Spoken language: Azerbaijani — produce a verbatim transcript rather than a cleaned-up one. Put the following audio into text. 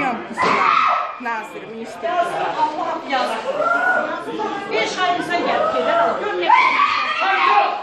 bilmirəm qızlar, nazir, minister qızlar. Allah yazır. Bir şair insan gəlib gedər, gör nə qədər.